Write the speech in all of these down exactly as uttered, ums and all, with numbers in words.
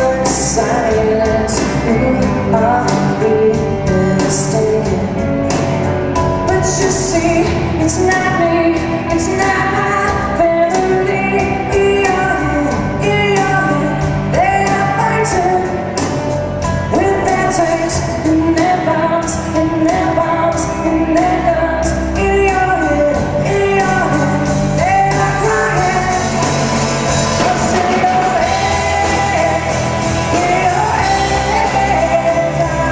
silence, you are being mistaken. But you see, it's not me, it's not my family. In your head, in your head, they are fighting with their tanks and their bombs and their bombs and their guns. In your head, in your head, they are crying. What's in your head? In your head,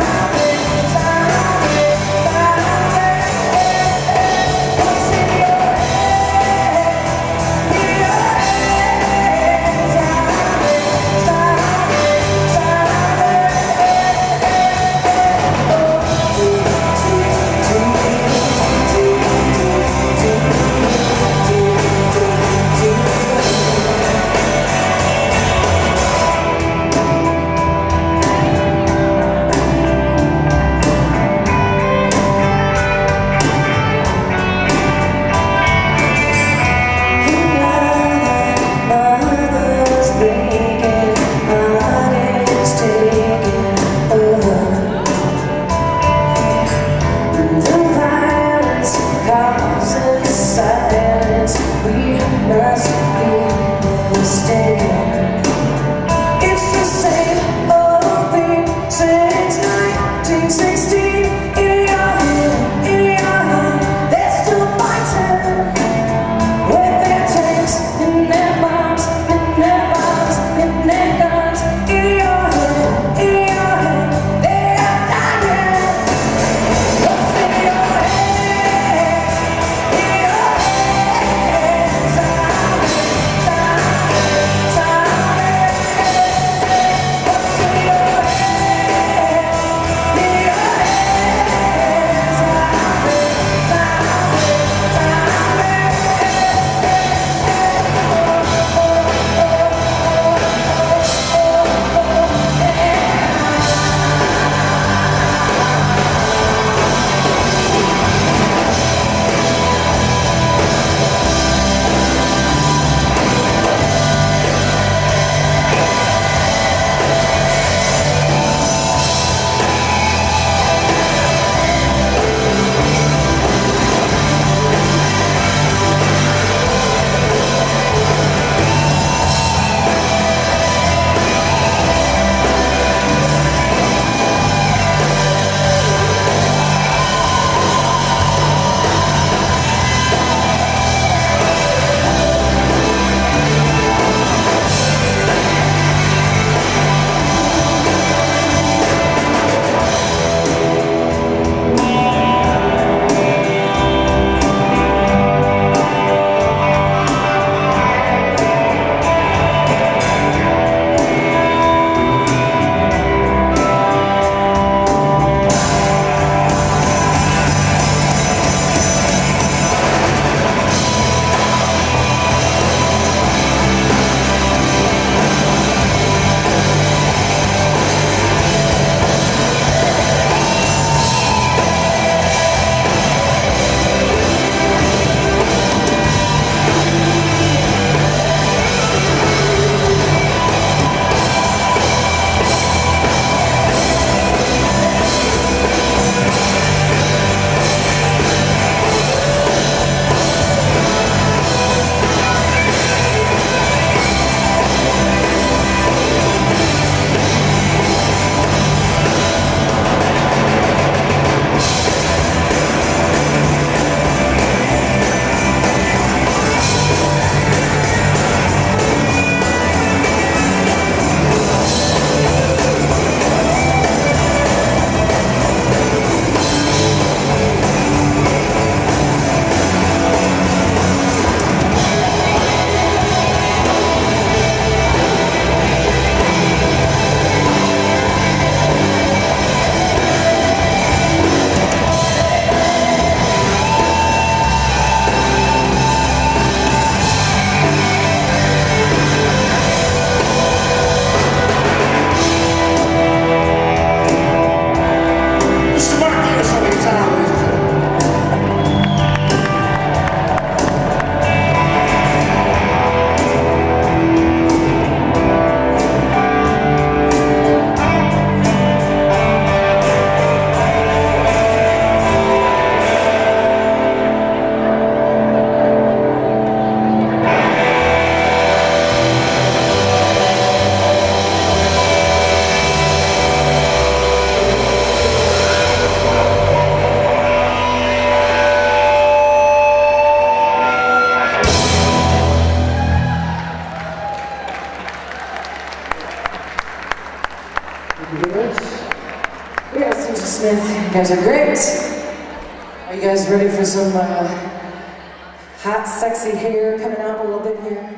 We got Susan Smith. You guys are great. Are you guys ready for some uh, hot, sexy hair coming out a little bit here?